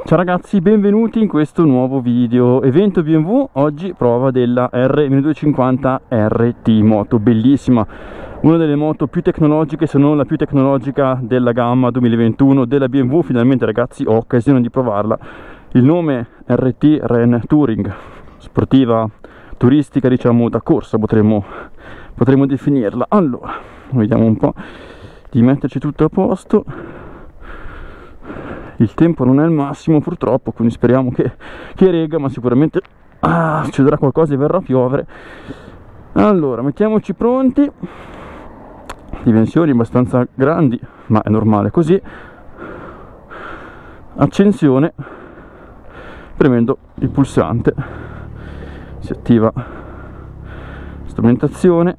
Ciao ragazzi, benvenuti in questo nuovo video. Evento BMW, oggi prova della R1250 RT, moto bellissima, una delle moto più tecnologiche, se non la più tecnologica della gamma 2021 della BMW. Finalmente ragazzi ho occasione di provarla. Il nome RT, Ren Touring, sportiva, turistica, diciamo da corsa potremmo definirla. Allora, vediamo un po' di metterci tutto a posto. Il tempo non è il massimo purtroppo, quindi speriamo che regga, ma sicuramente succederà qualcosa e verrà a piovere. Allora, mettiamoci pronti. Dimensioni abbastanza grandi, ma è normale così. Accensione, premendo il pulsante si attiva strumentazione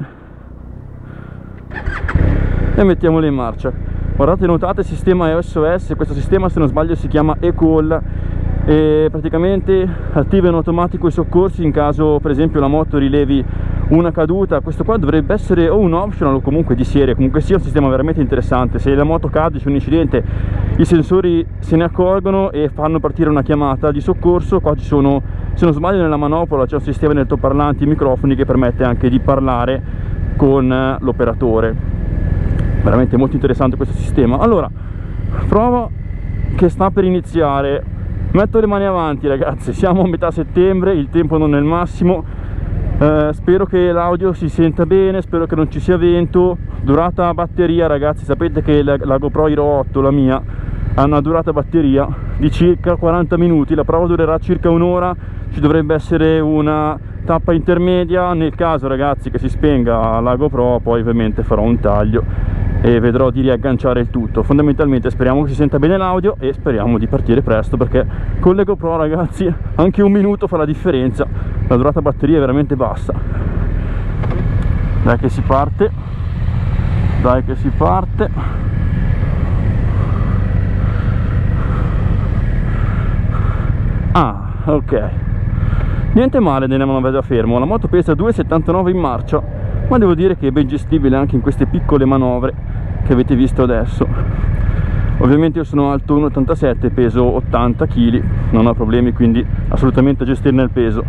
e mettiamole in marcia. Guardate, notate sistema SOS, questo sistema se non sbaglio si chiama eCall e praticamente attiva in automatico i soccorsi in caso per esempio la moto rilevi una caduta. Questo qua dovrebbe essere o un optional o comunque di serie, comunque sia un sistema veramente interessante. Se la moto cade, c'è un incidente, i sensori se ne accorgono e fanno partire una chiamata di soccorso. Qua ci sono, se non sbaglio nella manopola c'è un sistema di altoparlanti e microfoni che permette anche di parlare con l'operatore. Veramente molto interessante questo sistema. Allora, prova che sta per iniziare. Metto le mani avanti ragazzi, siamo a metà settembre, il tempo non è il massimo. Spero che l'audio si senta bene, spero che non ci sia vento. Durata batteria ragazzi, sapete che la GoPro Hero 8, la mia, ha una durata batteria di circa 40 minuti. La prova durerà circa un'ora. Ci dovrebbe essere una tappa intermedia. Nel caso ragazzi che si spenga la GoPro, poi ovviamente farò un taglio e vedrò di riagganciare il tutto. Fondamentalmente speriamo che si senta bene l'audio e speriamo di partire presto, perché con le GoPro ragazzi anche un minuto fa la differenza. La durata batteria è veramente bassa. Dai che si parte, dai che si parte. Ah, ok, niente male nella manovra da fermo. La moto pesa 2,79 in marcia, ma devo dire che è ben gestibile anche in queste piccole manovre che avete visto adesso. Ovviamente io sono alto 1,87, peso 80 kg, non ho problemi quindi assolutamente a gestirne il peso.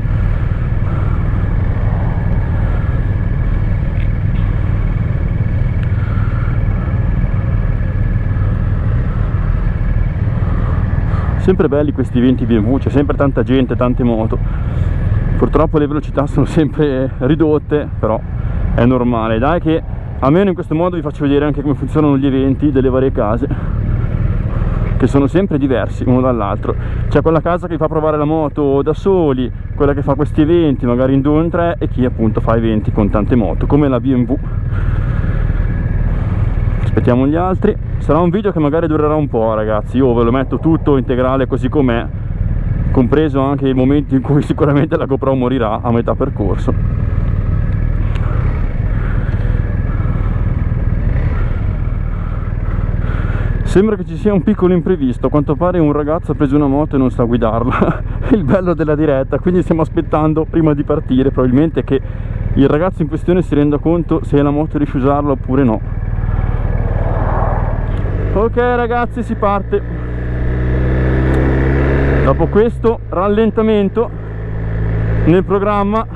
Sempre belli questi eventi BMW, c'è sempre tanta gente, tante moto. Purtroppo le velocità sono sempre ridotte, però è normale. Dai che almeno in questo modo vi faccio vedere anche come funzionano gli eventi delle varie case, che sono sempre diversi uno dall'altro. C'è quella casa che fa provare la moto da soli, quella che fa questi eventi magari in 2 o in 3 e chi appunto fa eventi con tante moto, come la BMW. Aspettiamo gli altri. Sarà un video che magari durerà un po' ragazzi, io ve lo metto tutto integrale così com'è, compreso anche il momento in cui sicuramente la GoPro morirà a metà percorso. Sembra che ci sia un piccolo imprevisto, a quanto pare un ragazzo ha preso una moto e non sa guidarla. Il bello della diretta, quindi stiamo aspettando prima di partire probabilmente che il ragazzo in questione si renda conto se la moto riesce a usarla oppure no. Ok ragazzi, si parte. Dopo questo rallentamento nel programma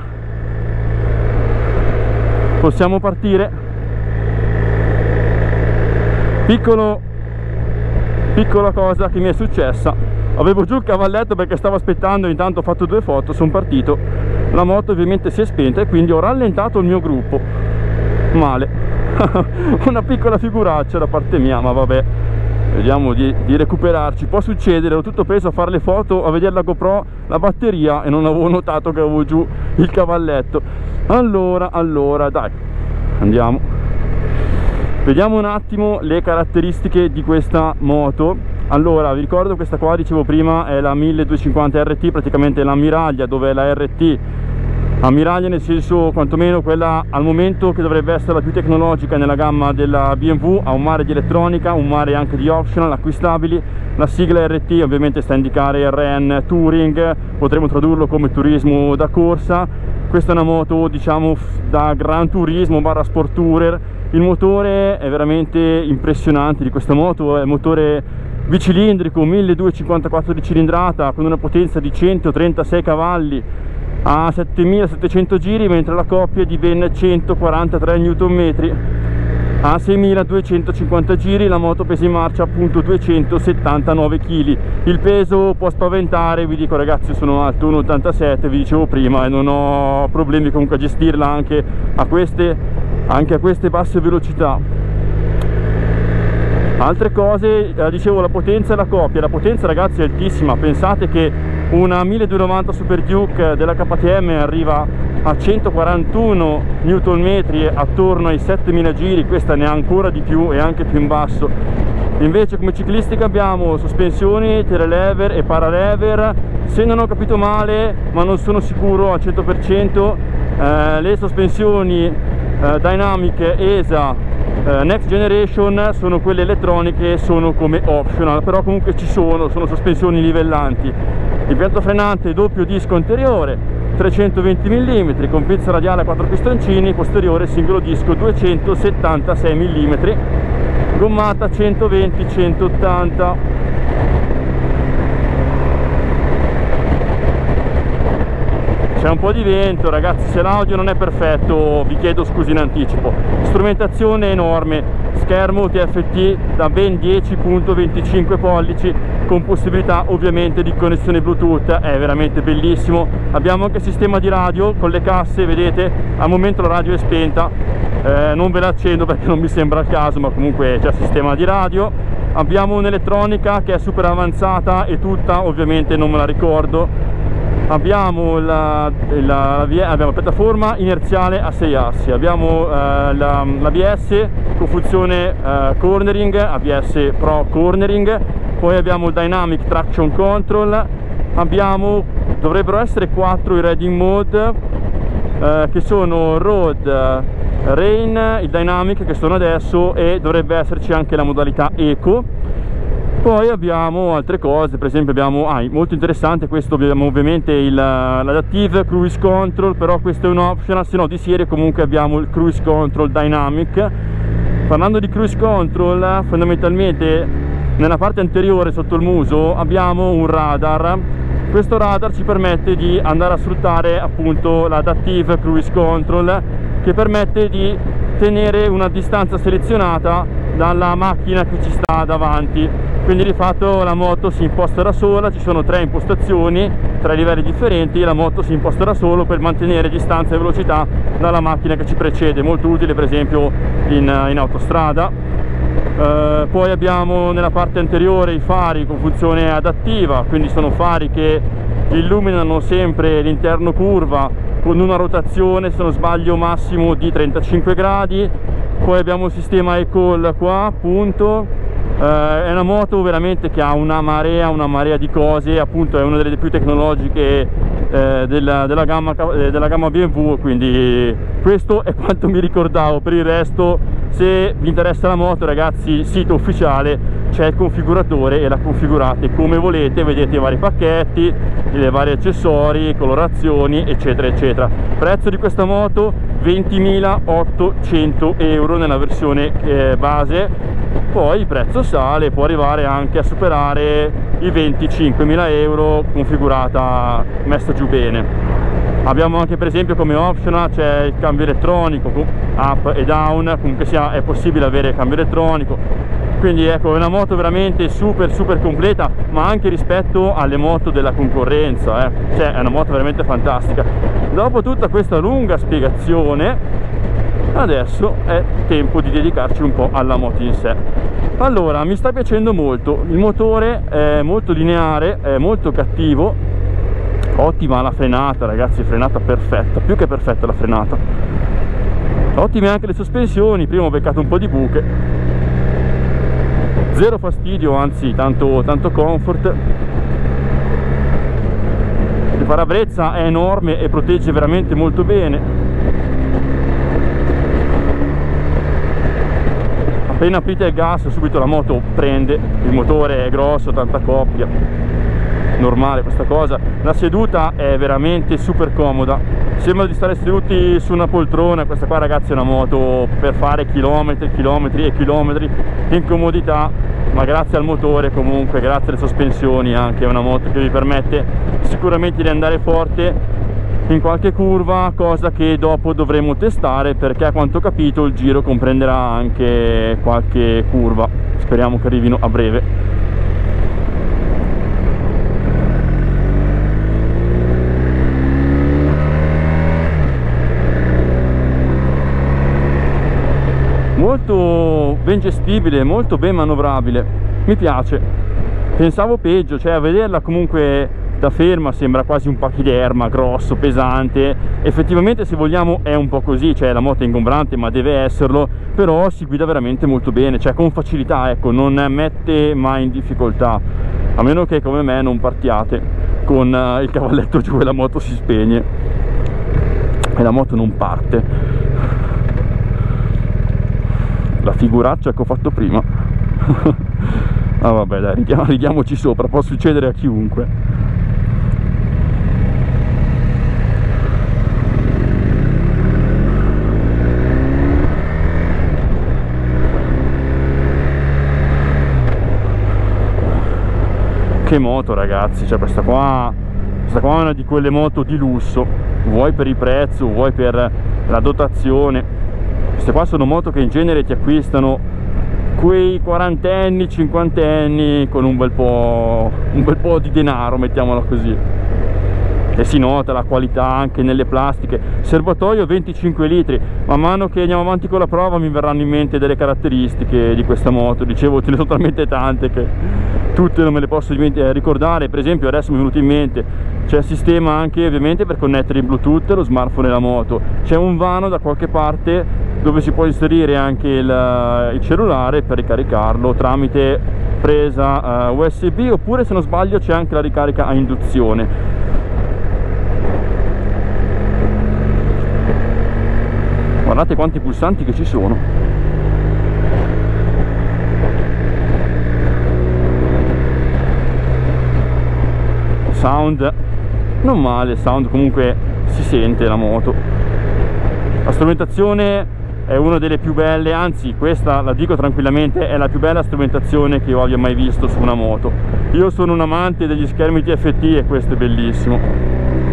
possiamo partire. Piccola cosa che mi è successa: avevo giù il cavalletto perché stavo aspettando, intanto ho fatto 2 foto, sono partito, la moto ovviamente si è spenta e quindi ho rallentato il mio gruppo. Male. Una piccola figuraccia da parte mia, ma vabbè, vediamo di recuperarci. Può succedere, ero tutto preso a fare le foto, a vedere la GoPro, la batteria, e non avevo notato che avevo giù il cavalletto. Allora dai, andiamo. Vediamo un attimo le caratteristiche di questa moto. Allora, vi ricordo questa qua, dicevo prima, è la 1250 RT, praticamente l'ammiraglia, dove è la RT ammiraglia nel senso quantomeno quella al momento che dovrebbe essere la più tecnologica nella gamma della BMW. Ha un mare di elettronica, un mare anche di optional acquistabili. La sigla RT ovviamente sta a indicare Ren Touring, potremmo tradurlo come turismo da corsa. Questa è una moto diciamo da gran turismo barra sport tourer. Il motore è veramente impressionante di questa moto, è il motore bicilindrico 1254 di cilindrata con una potenza di 136 cavalli a 7700 giri, mentre la coppia è di ben 143 Nm a 6250 giri. La moto pesa in marcia appunto 279 kg. Il peso può spaventare, vi dico ragazzi, sono alto 1,87, vi dicevo prima, e non ho problemi comunque a gestirla anche a queste basse velocità. Altre cose, dicevo, la potenza e la coppia. La potenza ragazzi è altissima, pensate che una 1290 Super Duke della KTM arriva a 141 Nm attorno ai 7000 giri, questa ne ha ancora di più e anche più in basso. Invece come ciclistica abbiamo sospensioni, telelever e paralever. Se non ho capito male, ma non sono sicuro al 100%, le sospensioni Dynamic ESA Next Generation sono quelle elettroniche, sono come optional, però comunque ci sono sospensioni livellanti. Impianto frenante doppio disco anteriore 320 mm con pizza radiale a 4 pistoncini, posteriore singolo disco 276 mm, gommata 120-180. C'è un po' di vento ragazzi, se l'audio non è perfetto vi chiedo scusi in anticipo. Strumentazione enorme, schermo TFT da ben 10.25 pollici con possibilità ovviamente di connessione Bluetooth, è veramente bellissimo. Abbiamo anche sistema di radio con le casse, vedete, al momento la radio è spenta, non ve la accendo perché non mi sembra il caso, ma comunque c'è sistema di radio. Abbiamo un'elettronica che è super avanzata e tutta ovviamente non me la ricordo. Abbiamo la piattaforma inerziale a 6 assi, abbiamo l'ABS con funzione cornering, ABS Pro Cornering, poi abbiamo il Dynamic Traction Control, dovrebbero essere 4 i riding mode che sono Road, Rain, il Dynamic che sono adesso, e dovrebbe esserci anche la modalità Eco. Poi abbiamo altre cose, per esempio abbiamo, molto interessante questo, abbiamo ovviamente l'Adaptive Cruise Control, però questo è un optional, se no di serie comunque abbiamo il Cruise Control Dynamic. Parlando di Cruise Control, fondamentalmente nella parte anteriore sotto il muso abbiamo un radar. Questo radar ci permette di andare a sfruttare appunto l'Adaptive Cruise Control, che permette di tenere una distanza selezionata dalla macchina che ci sta davanti. Quindi di fatto la moto si imposta da sola, ci sono 3 impostazioni, 3 livelli differenti, la moto si imposta da solo per mantenere distanza e velocità dalla macchina che ci precede, molto utile per esempio in autostrada. Poi abbiamo nella parte anteriore i fari con funzione adattiva, quindi sono fari che illuminano sempre l'interno curva con una rotazione, se non sbaglio, massimo di 35 gradi. Poi abbiamo il sistema e-call qua, appunto. È una moto veramente che ha una marea di cose, appunto è una delle più tecnologiche della gamma BMW, quindi questo è quanto mi ricordavo. Per il resto, se vi interessa la moto ragazzi, sito ufficiale, c'è il configuratore e la configurate come volete, vedete i vari pacchetti, i vari accessori, colorazioni eccetera eccetera. Prezzo di questa moto 20.800 euro nella versione base. Poi il prezzo sale, può arrivare anche a superare i 25.000 euro configurata, messa giù bene. Abbiamo anche per esempio come optional c'è il cambio elettronico up e down, comunque sia è possibile avere cambio elettronico. Quindi ecco, è una moto veramente super completa, ma anche rispetto alle moto della concorrenza, cioè è una moto veramente fantastica. Dopo tutta questa lunga spiegazione, adesso è tempo di dedicarci un po' alla moto in sé. Allora, mi sta piacendo molto, il motore è molto lineare, è molto cattivo, ottima la frenata ragazzi, frenata perfetta, più che perfetta la frenata. Ottime anche le sospensioni, prima ho beccato un po' di buche, zero fastidio, anzi tanto comfort. Il parabrezza è enorme e protegge veramente molto bene. Appena aprite il gas subito la moto prende, il motore è grosso, tanta coppia, normale questa cosa. La seduta è veramente super comoda, sembra di stare seduti su una poltrona. Questa qua, ragazzi, è una moto per fare chilometri, chilometri e chilometri in comodità, ma grazie al motore, comunque grazie alle sospensioni, anche è una moto che vi permette sicuramente di andare forte in qualche curva, cosa che dopo dovremo testare, perché a quanto ho capito il giro comprenderà anche qualche curva, speriamo che arrivino a breve. Molto ben gestibile, molto ben manovrabile, mi piace. Pensavo peggio, cioè a vederla comunque da ferma sembra quasi un pachiderma, grosso, pesante. Effettivamente, se vogliamo, è un po' così, cioè la moto è ingombrante, ma deve esserlo, però si guida veramente molto bene, cioè con facilità, ecco, non mette mai in difficoltà, a meno che come me non partiate con il cavalletto giù e la moto si spegne e la moto non parte. La figuraccia che ho fatto prima. Ah vabbè, dai, ridiamoci sopra, può succedere a chiunque. Che moto, ragazzi, cioè questa qua è una di quelle moto di lusso, vuoi per il prezzo, vuoi per la dotazione. Queste qua sono moto che in genere ti acquistano quei quarantenni, cinquantenni con un bel po' di denaro, mettiamola così, e si nota la qualità anche nelle plastiche. Serbatoio 25 litri, man mano che andiamo avanti con la prova mi verranno in mente delle caratteristiche di questa moto. Dicevo, ce ne sono talmente tante che tutte non me le posso ricordare. Per esempio adesso mi è venuto in mente, c'è il sistema anche ovviamente per connettere il Bluetooth, lo smartphone e la moto, c'è un vano da qualche parte dove si può inserire anche il cellulare per ricaricarlo tramite presa USB, oppure se non sbaglio c'è anche la ricarica a induzione. Guardate quanti pulsanti che ci sono. Sound non male, sound comunque si sente la moto. La strumentazione è una delle più belle, anzi questa la dico tranquillamente, è la più bella strumentazione che io abbia mai visto su una moto. Io sono un amante degli schermi TFT e questo è bellissimo.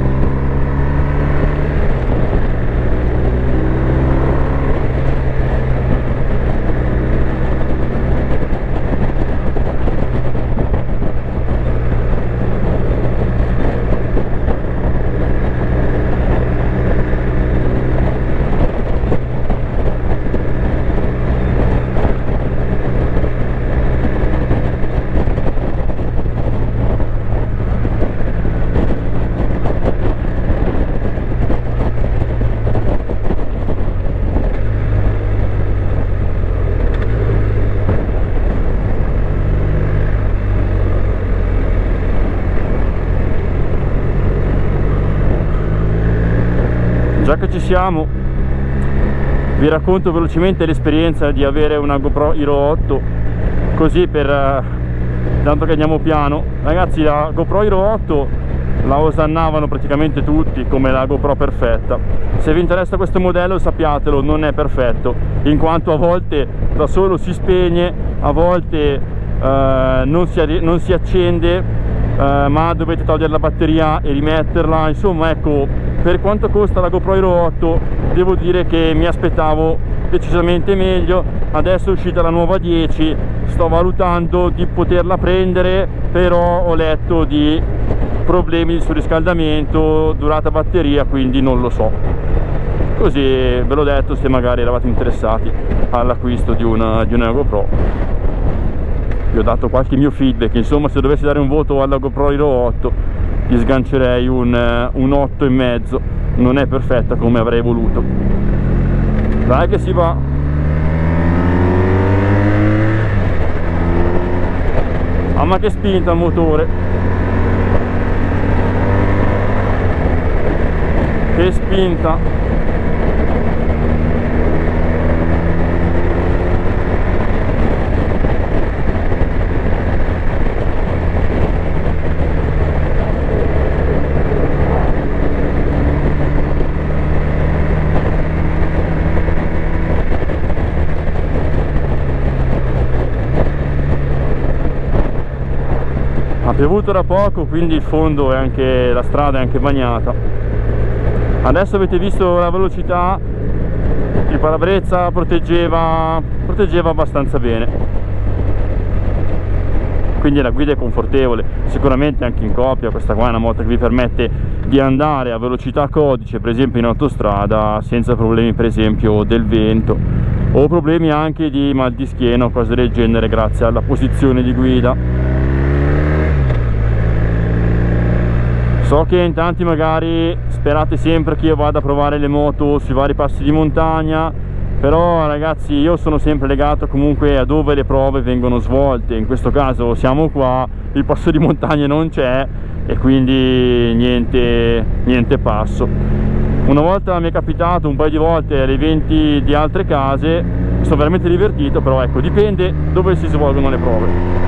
Già che ci siamo, vi racconto velocemente l'esperienza di avere una GoPro Hero 8, così per tanto che andiamo piano. Ragazzi, la GoPro Hero 8 la osannavano praticamente tutti come la GoPro perfetta. Se vi interessa questo modello, sappiatelo, non è perfetto, in quanto a volte da solo si spegne, a volte non si accende, ma dovete togliere la batteria e rimetterla. Insomma, ecco, per quanto costa la GoPro Hero 8 devo dire che mi aspettavo decisamente meglio. Adesso è uscita la nuova 10, sto valutando di poterla prendere, però ho letto di problemi di surriscaldamento, durata batteria, quindi non lo so. Così ve l'ho detto, se magari eravate interessati all'acquisto di una GoPro. Vi ho dato qualche mio feedback, insomma, se dovessi dare un voto alla GoPro Hero 8 gli sgancerei un 8,5. Non è perfetta come avrei voluto. Dai che si va. Mamma che spinta il motore, che spinta. piovuto da poco, quindi il fondo è anche, la strada è anche bagnata. Adesso avete visto la velocità, il parabrezza proteggeva abbastanza bene, quindi la guida è confortevole. Sicuramente anche in coppia questa qua è una moto che vi permette di andare a velocità codice, per esempio in autostrada, senza problemi per esempio del vento o problemi anche di mal di schiena o cose del genere, grazie alla posizione di guida. So che in tanti magari sperate sempre che io vada a provare le moto sui vari passi di montagna, però ragazzi io sono sempre legato comunque a dove le prove vengono svolte. In questo caso siamo qua, il passo di montagna non c'è e quindi niente passo. Una volta mi è capitato, un paio di volte, agli eventi di altre case, mi sono veramente divertito, però ecco, dipende dove si svolgono le prove.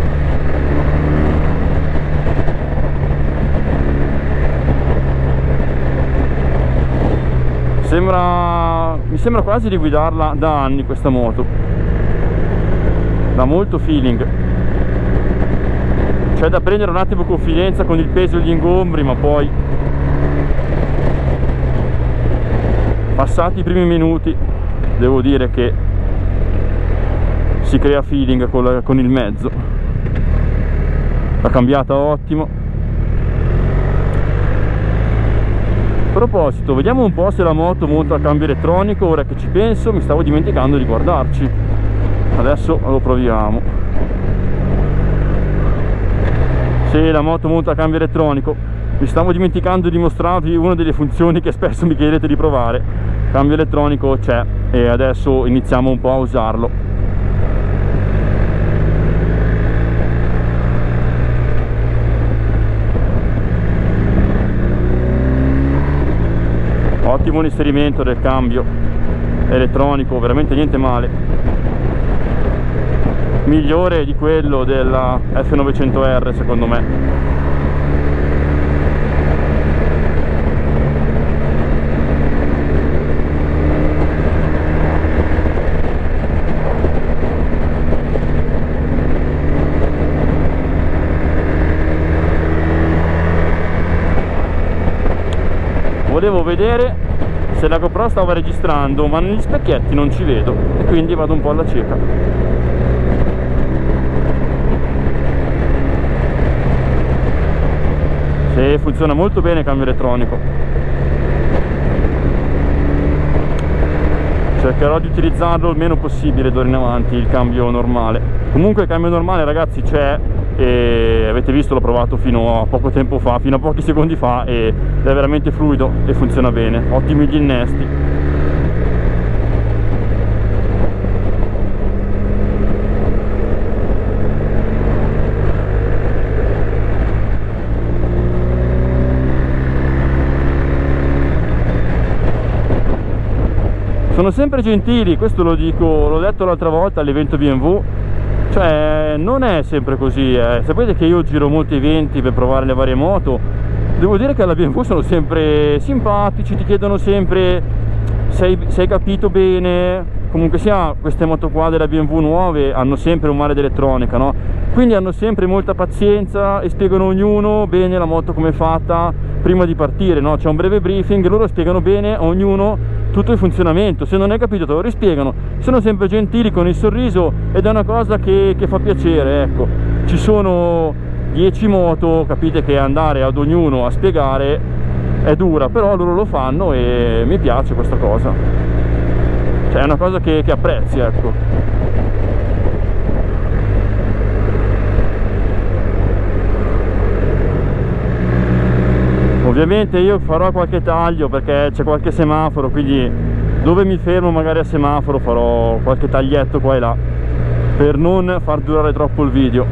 Mi sembra quasi di guidarla da anni questa moto, dà molto feeling. C'è da prendere un attimo confidenza con il peso e gli ingombri, ma poi passati i primi minuti devo dire che si crea feeling con il mezzo. La cambiata ottimo. A proposito, vediamo un po' se la moto monta a cambio elettronico. Ora che ci penso, mi stavo dimenticando di guardarci. Adesso lo proviamo. Sì, la moto monta a cambio elettronico. Mi stavo dimenticando di mostrarvi una delle funzioni che spesso mi chiedete di provare. Cambio elettronico c'è e adesso iniziamo un po' a usarlo. Ottimo l'inserimento del cambio elettronico, veramente niente male, migliore di quello della F900R secondo me. Volevo vedere se la GoPro stava registrando, ma negli specchietti non ci vedo e quindi vado un po' alla cieca. Sì, funziona molto bene il cambio elettronico. Cercherò di utilizzarlo il meno possibile d'ora in avanti, il cambio normale. Comunque il cambio normale ragazzi c'è, e avete visto, l'ho provato fino a poco tempo fa, fino a pochi secondi fa, ed è veramente fluido e funziona bene. Ottimi gli innesti. Sono sempre gentili, questo lo dico, l'ho detto l'altra volta all'evento BMW. Cioè non è sempre così, sapete che io giro molti eventi per provare le varie moto, devo dire che alla BMW sono sempre simpatici, ti chiedono sempre se hai capito bene. Comunque sia, queste moto qua della BMW nuove hanno sempre un mare d'elettronica, no? Quindi hanno sempre molta pazienza e spiegano ognuno bene la moto come è fatta prima di partire, no? C'è un breve briefing, loro spiegano bene a ognuno tutto il funzionamento. Se non hai capito te lo rispiegano, sono sempre gentili con il sorriso ed è una cosa che fa piacere, ecco. Ci sono 10 moto, capite che andare ad ognuno a spiegare è dura, però loro lo fanno e mi piace questa cosa, cioè è una cosa che apprezzi, ecco. Ovviamente io farò qualche taglio perché c'è qualche semaforo, quindi dove mi fermo magari a semaforo farò qualche taglietto qua e là per non far durare troppo il video.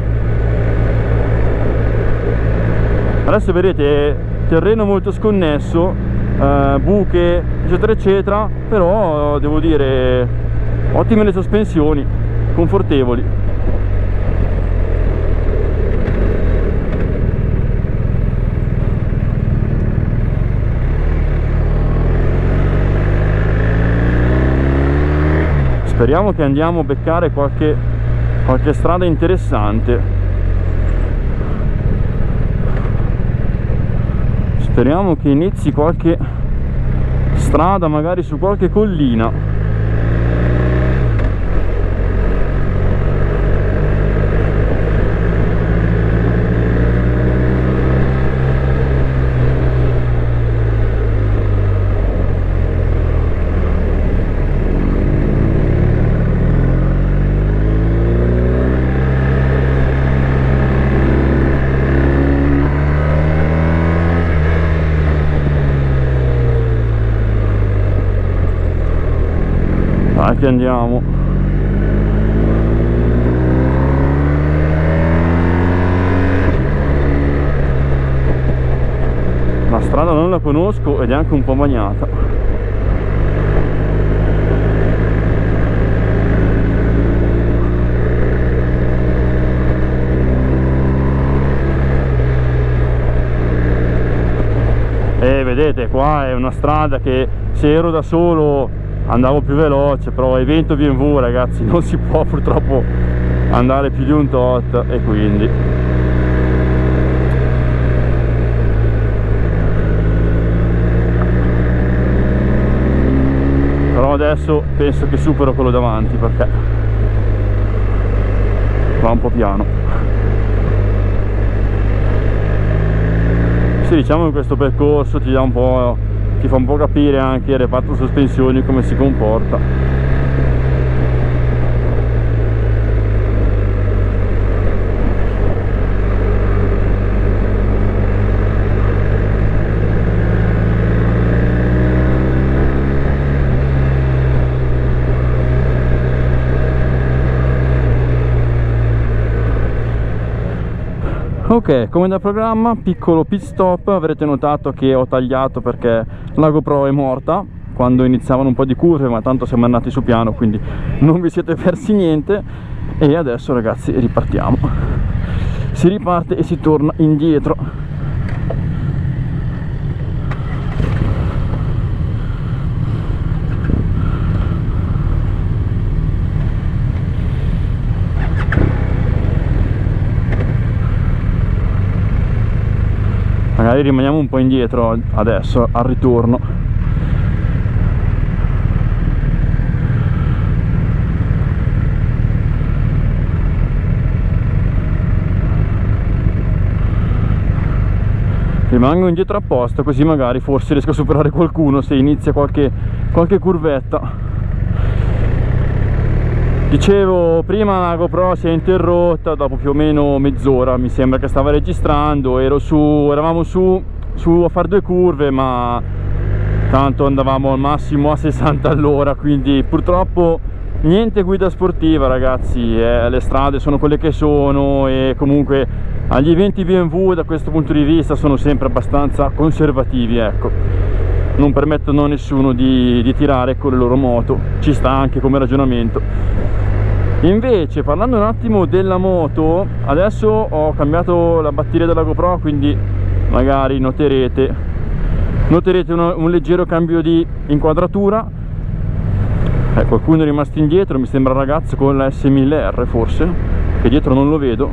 Adesso vedete terreno molto sconnesso, buche eccetera eccetera, però devo dire ottime le sospensioni, confortevoli. Speriamo che andiamo a beccare qualche strada interessante. Speriamo che inizi qualche strada, magari su qualche collina. Dai che andiamo. La strada non la conosco ed è anche un po' bagnata. E vedete, qua è una strada che se ero da solo andavo più veloce, però evento BMW ragazzi non si può purtroppo andare più di un tot, e quindi però adesso penso che supero quello davanti perché va un po' piano. Sì, diciamo che questo percorso ti dà un po', ti fa un po' capire anche il reparto sospensioni come si comporta. Ok, come da programma, piccolo pit stop. Avrete notato che ho tagliato perché la GoPro è morta quando iniziavano un po' di curve, ma tanto siamo andati su piano, quindi non vi siete persi niente. E adesso ragazzi ripartiamo, si riparte e si torna indietro. Magari rimaniamo un po' indietro adesso al ritorno. Rimango indietro apposta, così magari forse riesco a superare qualcuno se inizia qualche curvetta. Dicevo, prima la GoPro si è interrotta dopo più o meno mezz'ora, mi sembra che stava registrando. Eravamo su a fare due curve, ma tanto andavamo al massimo a 60 all'ora, quindi purtroppo niente guida sportiva ragazzi. Le strade sono quelle che sono e comunque agli eventi BMW da questo punto di vista sono sempre abbastanza conservativi, ecco, non permettono a nessuno di tirare con le loro moto, ci sta anche come ragionamento. Invece, parlando un attimo della moto, adesso ho cambiato la batteria della GoPro, quindi magari noterete un leggero cambio di inquadratura. Qualcuno è rimasto indietro, mi sembra un ragazzo con la S1000R forse, che dietro non lo vedo,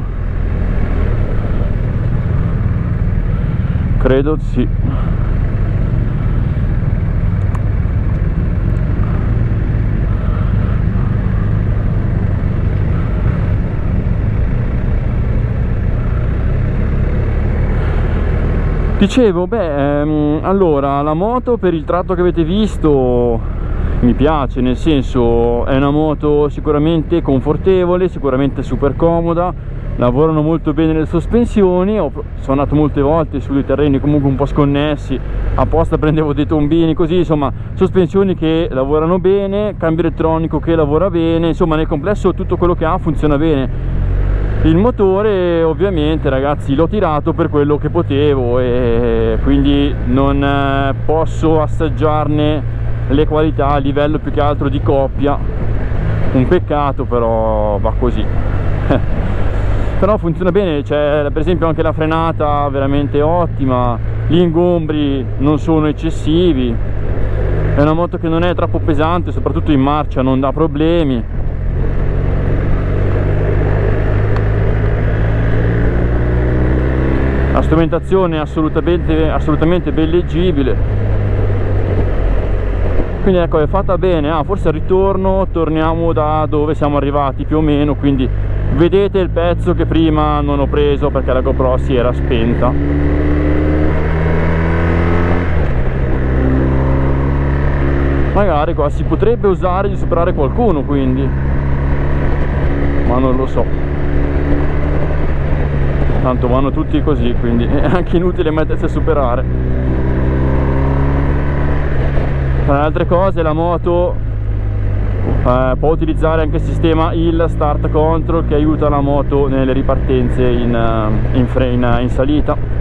credo sì. Dicevo, allora la moto per il tratto che avete visto mi piace, nel senso è una moto sicuramente confortevole, sicuramente super comoda, lavorano molto bene le sospensioni. Sono andato molte volte su dei terreni comunque un po' sconnessi, apposta prendevo dei tombini così, insomma sospensioni che lavorano bene, cambio elettronico che lavora bene, insomma nel complesso tutto quello che ha funziona bene. Il motore ovviamente ragazzi l'ho tirato per quello che potevo e quindi non posso assaggiarne le qualità a livello più che altro di coppia, un peccato, però va così. Però funziona bene, c'è per esempio anche la frenata veramente ottima, gli ingombri non sono eccessivi, è una moto che non è troppo pesante, soprattutto in marcia non dà problemi. La strumentazione assolutamente ben leggibile, quindi ecco, è fatta bene. Forse al ritorno torniamo da dove siamo arrivati più o meno, quindi vedete il pezzo che prima non ho preso perché la GoPro si era spenta. Magari qua si potrebbe usare di superare qualcuno, quindi, ma non lo so, tanto vanno tutti così, quindi è anche inutile mettersi a superare. Tra le altre cose la moto può utilizzare anche il sistema Hill Start Control, che aiuta la moto nelle ripartenze in salita.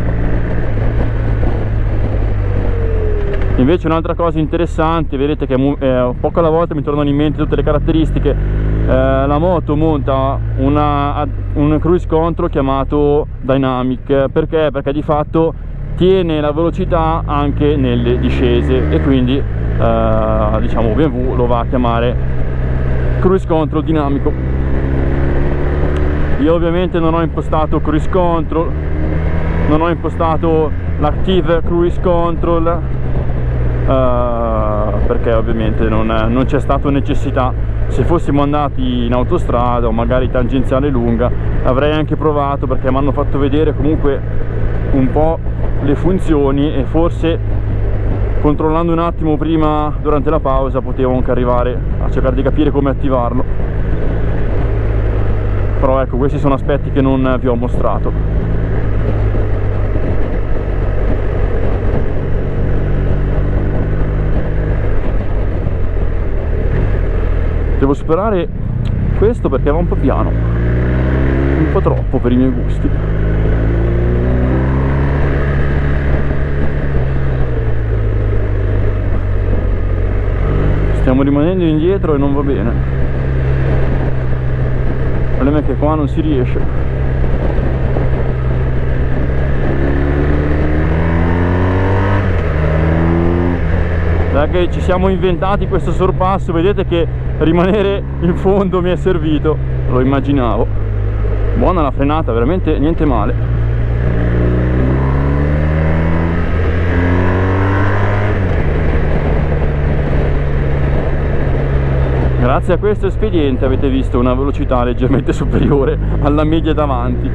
Invece un'altra cosa interessante, vedete che poco alla volta mi tornano in mente tutte le caratteristiche. La moto monta un cruise control chiamato Dynamic. Perché? Perché di fatto tiene la velocità anche nelle discese, e quindi diciamo BMW lo va a chiamare cruise control dinamico. Io ovviamente non ho impostato cruise control, non ho impostato l'active cruise control, perché ovviamente non c'è stata necessità. Se fossimo andati in autostrada o magari tangenziale lunga avrei anche provato, perché mi hanno fatto vedere comunque un po' le funzioni, e forse controllando un attimo prima durante la pausa potevo anche arrivare a cercare di capire come attivarlo. Però ecco, questi sono aspetti che non vi ho mostrato. Devo superare questo perché va un po' piano, un po' troppo per i miei gusti. Stiamo rimanendo indietro e non va bene. Il problema è che qua non si riesce. Dai che ci siamo inventati questo sorpasso, vedete che rimanere in fondo mi è servito, lo immaginavo. Buona la frenata, veramente niente male. Grazie a questo espediente avete visto una velocità leggermente superiore alla media davanti.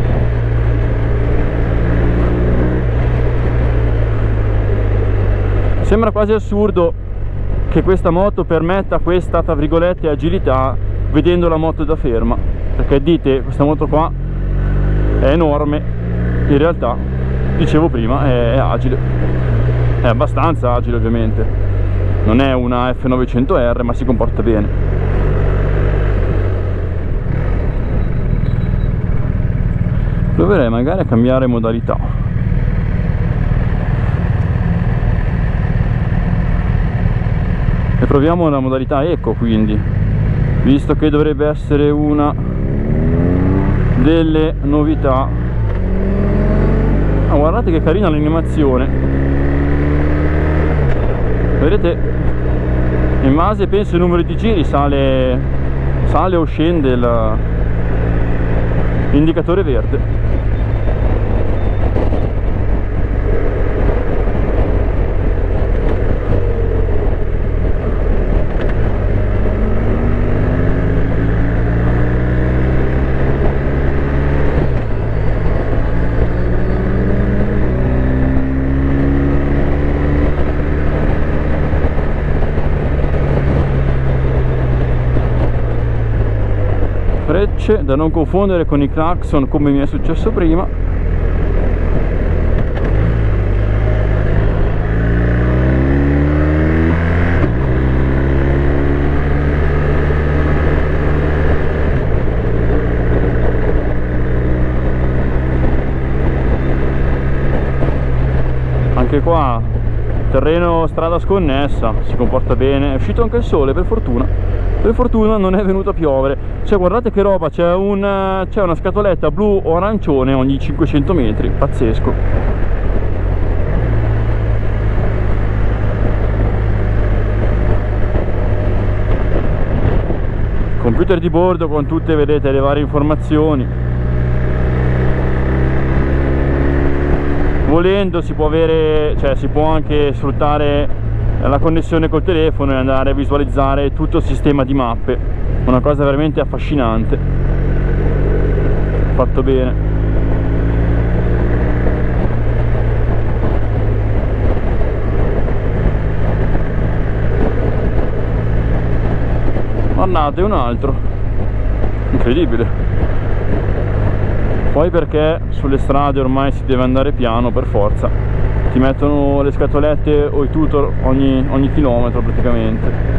Sembra quasi assurdo che questa moto permetta questa, tra virgolette, agilità vedendo la moto da ferma, perché dite, questa moto qua è enorme, in realtà, dicevo prima, è agile, è abbastanza agile ovviamente, non è una F900R ma si comporta bene. Proverei magari a cambiare modalità. E proviamo la modalità eco, quindi, visto che dovrebbe essere una delle novità. Guardate che carina l'animazione, vedete in base, penso, il numero di giri sale o scende l'indicatore verde. Frecce da non confondere con i clacson come mi è successo prima. Anche qua terreno, strada sconnessa, si comporta bene. È uscito anche il sole, per fortuna. Per fortuna non è venuto a piovere. Cioè, guardate che roba, c'è una scatoletta blu o arancione ogni 500 metri, pazzesco. Computer di bordo con tutte, vedete, le varie informazioni. volendo si può avere, cioè si può anche sfruttare la connessione col telefono e andare a visualizzare tutto il sistema di mappe, una cosa veramente affascinante, fatto bene. Guardate, un altro, incredibile. Poi perché sulle strade ormai si deve andare piano per forza, ti mettono le scatolette o i tutor ogni chilometro praticamente.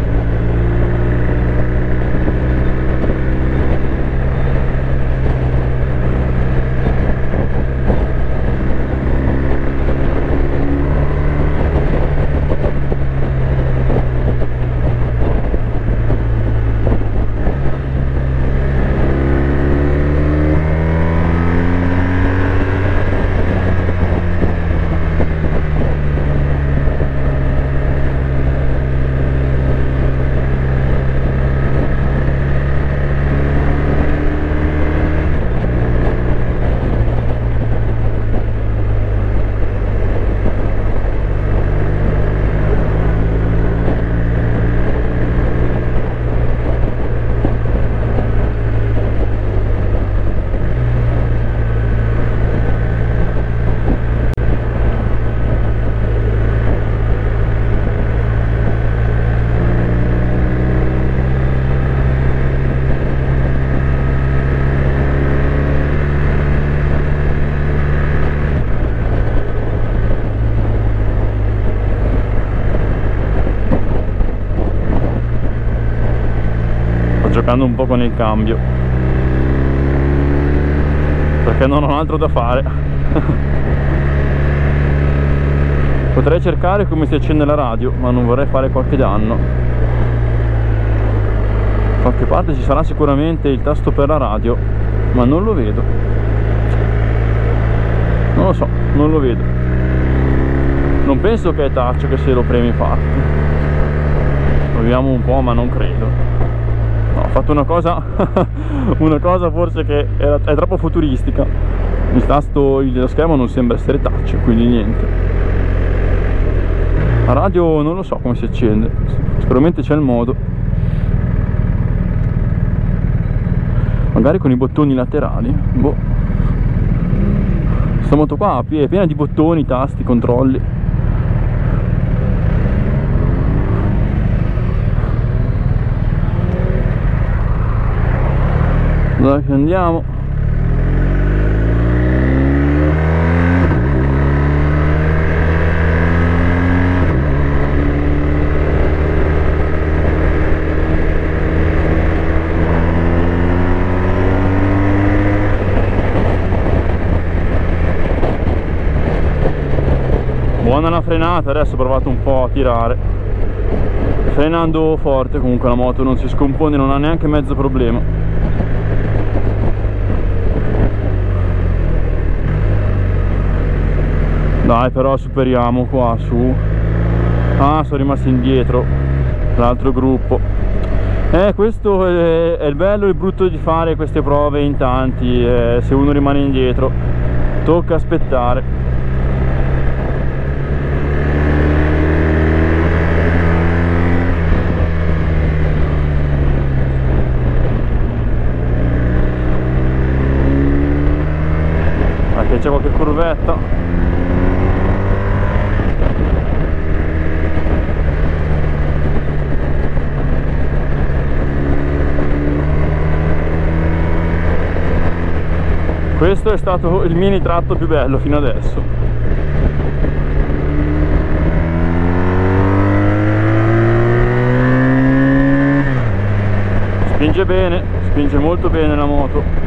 Giocando un po' con il cambio perché non ho altro da fare. Potrei cercare come si accende la radio, ma non vorrei fare qualche danno. Da qualche parte ci sarà sicuramente il tasto per la radio, ma non lo vedo. Non lo so, non lo vedo. Non penso che è touch, che se lo premi parte. Proviamo un po', ma non credo. No, ho fatto una cosa una cosa forse che è troppo futuristica. Il tasto dello schermo non sembra essere touch, quindi niente. La radio non lo so come si accende, sicuramente c'è il modo, magari con i bottoni laterali. Boh. Questa moto qua è piena di bottoni, tasti, controlli. Dai che andiamo. Buona la frenata, adesso ho provato un po' a tirare, frenando forte comunque la moto non si scompone, non ha neanche mezzo problema. Dai, però superiamo qua su. Ah, sono rimasti indietro l'altro gruppo. Questo è il bello e il brutto di fare queste prove in tanti. Se uno rimane indietro tocca aspettare. Anche c'è qualche curvetta. Questo è stato il mini tratto più bello fino adesso. Spinge bene, spinge molto bene la moto.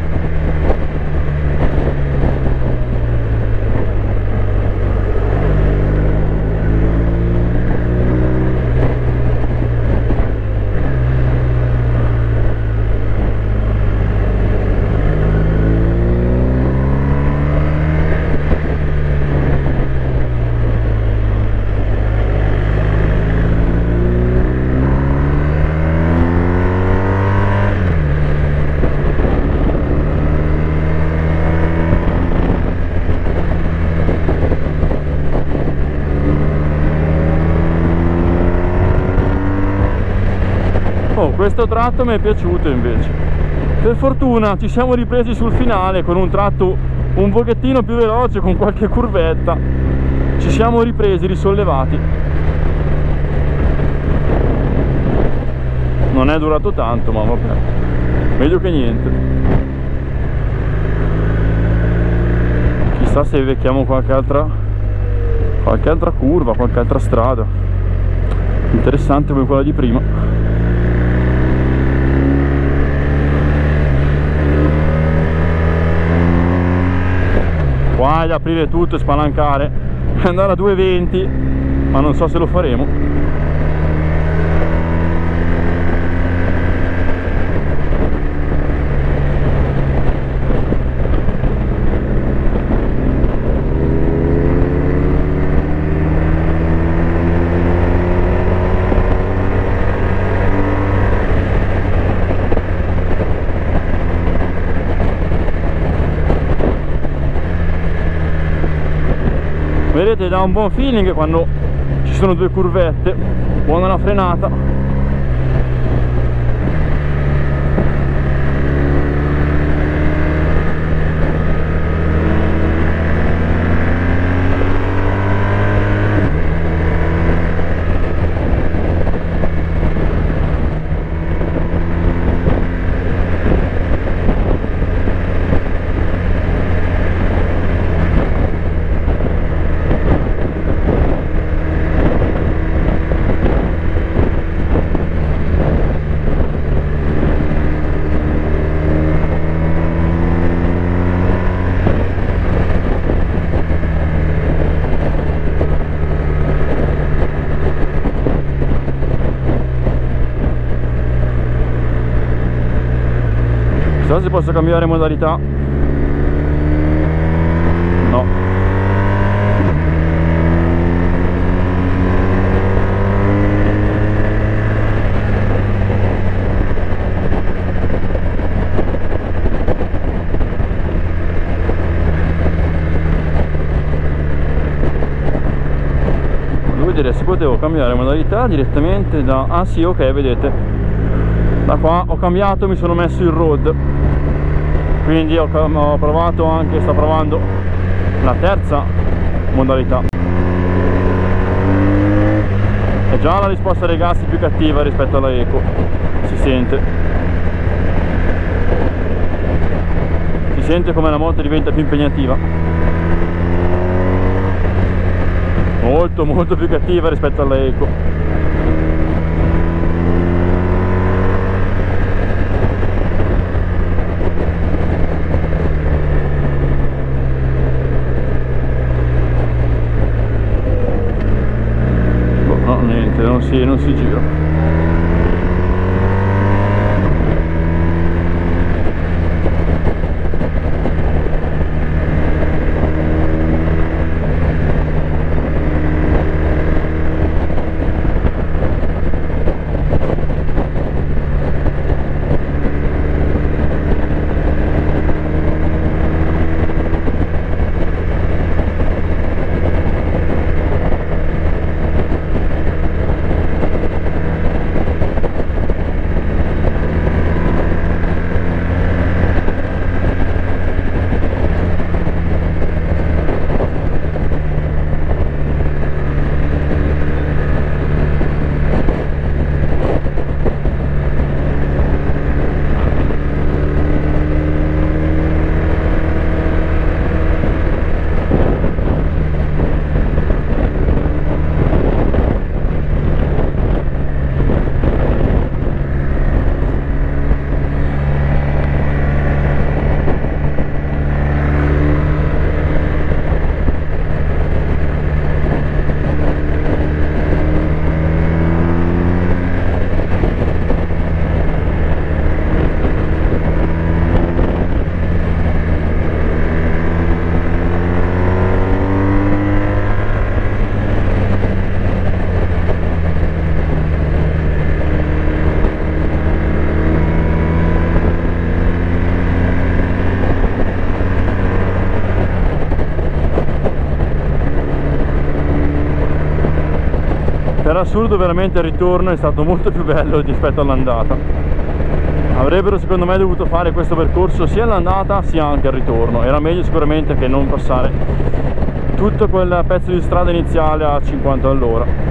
Questo tratto mi è piaciuto invece. Per fortuna ci siamo ripresi sul finale con un tratto un pochettino più veloce, con qualche curvetta. Ci siamo ripresi, risollevati. Non è durato tanto, ma vabbè, meglio che niente. Chissà se becchiamo qualche altra curva, qualche altra strada interessante come quella di prima. Qua è da aprire tutto e spalancare, andare a 220, ma non so se lo faremo. Vedete, dà un buon feeling quando ci sono due curvette, buona la frenata. Chissà se posso cambiare modalità. No. Volevo vedere se potevo cambiare modalità direttamente da... Ah sì, ok, vedete, da qua ho cambiato, mi sono messo il road, quindi ho provato anche, sto provando la terza modalità. E già la risposta dei gas è più cattiva rispetto alla Eco, si sente come la moto diventa più impegnativa, molto più cattiva rispetto alla Eco. Non si gira. Per assurdo veramente il ritorno è stato molto più bello rispetto all'andata. Avrebbero secondo me dovuto fare questo percorso sia all'andata sia anche al ritorno. Era meglio sicuramente che non passare tutto quel pezzo di strada iniziale a 50 all'ora.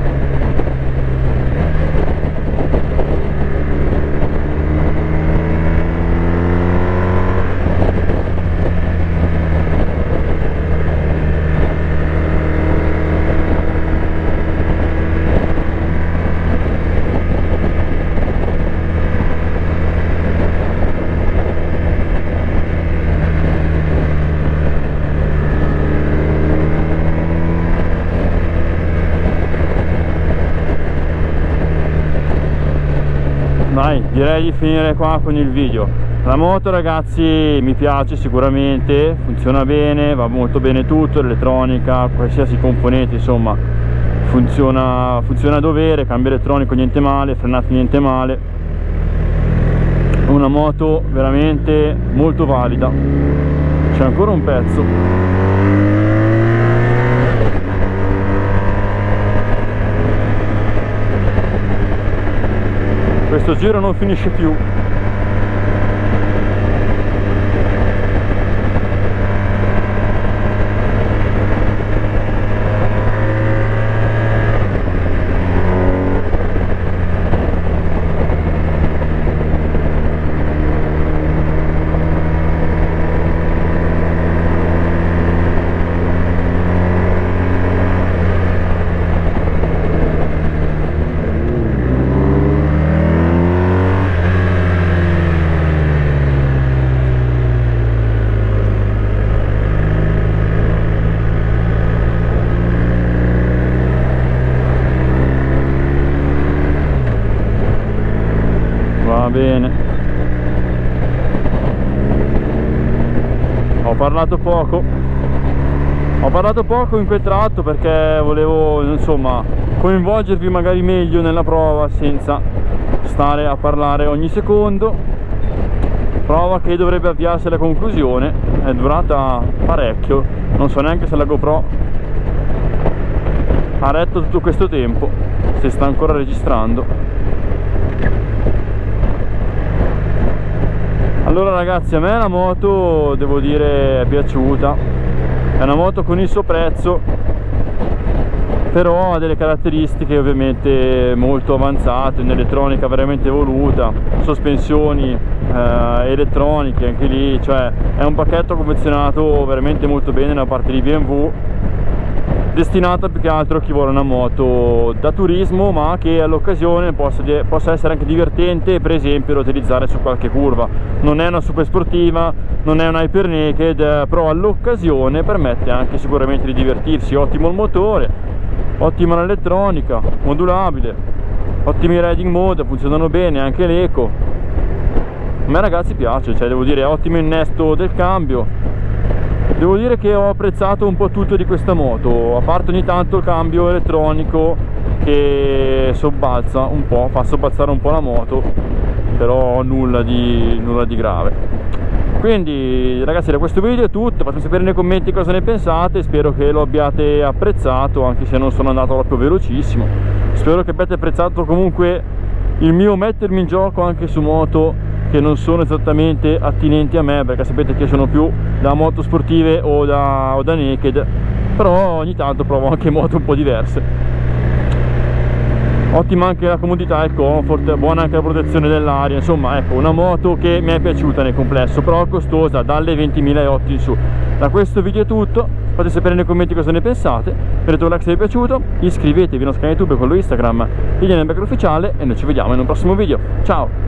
Dai, direi di finire qua con il video. La moto, ragazzi, mi piace sicuramente, funziona bene, va molto bene tutto, l'elettronica, qualsiasi componente, insomma, funziona a dovere, cambio elettronico niente male, frenate niente male. Una moto veramente molto valida. C'è ancora un pezzo. Questo giro non finisce più. Va bene, ho parlato poco in quel tratto perché volevo, insomma, coinvolgervi magari meglio nella prova senza stare a parlare ogni secondo. Prova che dovrebbe avviarsi alla conclusione, è durata parecchio, non so neanche se la GoPro ha retto tutto questo tempo, se sta ancora registrando. Allora ragazzi, a me la moto, devo dire, è piaciuta. È una moto con il suo prezzo, però ha delle caratteristiche ovviamente molto avanzate, un'elettronica veramente evoluta, sospensioni elettroniche anche lì, cioè è un pacchetto confezionato veramente molto bene da parte di BMW, destinata più che altro a chi vuole una moto da turismo ma che all'occasione possa essere anche divertente, per esempio da utilizzare su qualche curva. Non è una super sportiva, non è una hyper naked, però all'occasione permette anche sicuramente di divertirsi. Ottimo il motore, ottima l'elettronica, modulabile, ottimi riding mode, funzionano bene anche l'eco. A me ragazzi piace, cioè devo dire, ottimo innesto del cambio. Devo dire che ho apprezzato un po' tutto di questa moto, a parte ogni tanto il cambio elettronico che sobbalza un po', fa sobbalzare un po' la moto, però nulla di grave. Quindi ragazzi, da questo video è tutto, fatemi sapere nei commenti cosa ne pensate, spero che lo abbiate apprezzato, anche se non sono andato proprio velocissimo. Spero che abbiate apprezzato comunque il mio mettermi in gioco anche su moto che non sono esattamente attinenti a me, perché sapete che io sono più da moto sportive o da naked, però ogni tanto provo anche moto un po' diverse. Ottima anche la comodità e il comfort, buona anche la protezione dell'aria, insomma ecco, una moto che mi è piaciuta nel complesso, però costosa dalle 20.000 in su. Da questo video è tutto, fate sapere nei commenti cosa ne pensate, mettete un like se vi è piaciuto, iscrivetevi al nostro canale YouTube, quello Instagram, il Background Ufficiale, e noi ci vediamo in un prossimo video. Ciao!